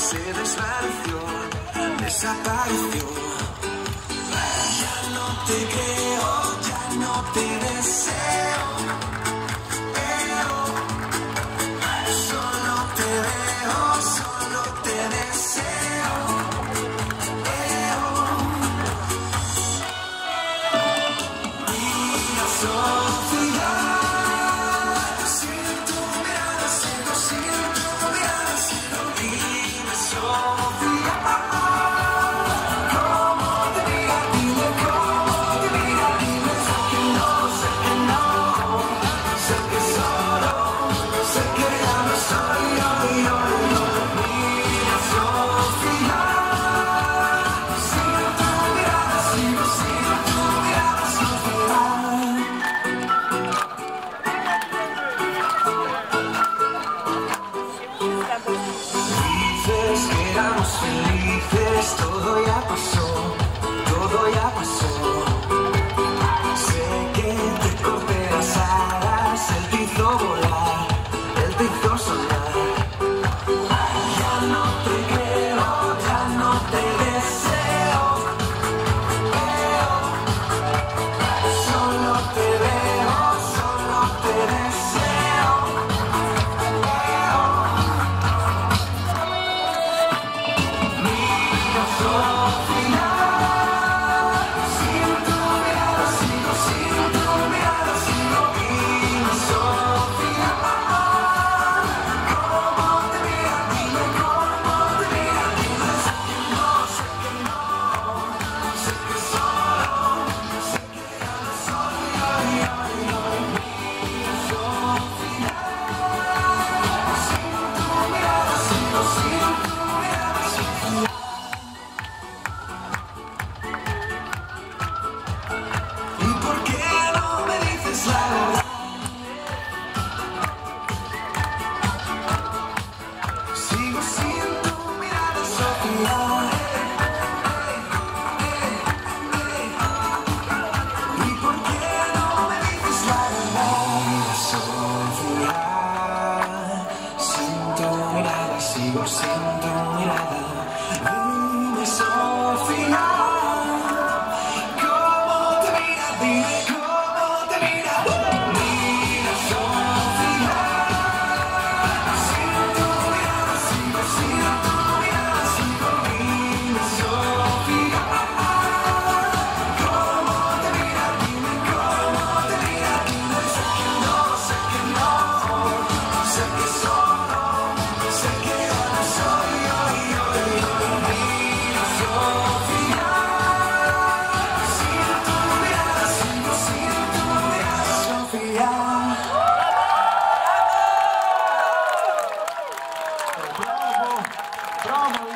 se desvaneció, desapareció. Ya no te creo, ya no te deseo, pero solo te veo, solo te deseo. Mira, Sofía, sin tu mirada sigo, sin tu mirada sigo. Dime, Sofía, cómo te mira, dime cómo te mira, dime. Sé que no, sé que solo, sé que ya no soy yo. Mira, Sofía, sin tu mirada sigo, sin tu mirada, Sofía. Dices que éramos felices, todo ya pasó, todo ya pasó. Sé que te corté las alas, él te hizo volar, él te hizo soñar. Ya no te creo, ya no te deseo, solo te veo, solo te deseo. Mira, Sofía, sin tu mirada sigo, sin tu mirada sigo. Dime, Sofía, cómo te mira, dime cómo te mira, dime. Sé que no, sé que no, sé que solo, sé que ya no soy yo. Mira, Sofía, sin tu mirada sigo, sin tu mirada, Sofía. ¿Y por qué no me dices la verdad? Sigo sin tu mirada, Sofía. ¿Y por qué no me dices la verdad? Mira, Sofía, sin tu mirada, sigo sin tu mirada. Dime, Sofía, cómo te mira, dime cómo te mira. Mira, Sofía, sin tu mirada sigo, sin tu mirada sigo. Dime, Sofía, cómo te mira, dime cómo te mira, dime. Sé que no, sé que no, sé que solo, sé que ya no soy yo. Mira, Sofía, sin tu mirada sigo, sin tu mirada, Sofía. Bravo, bravo.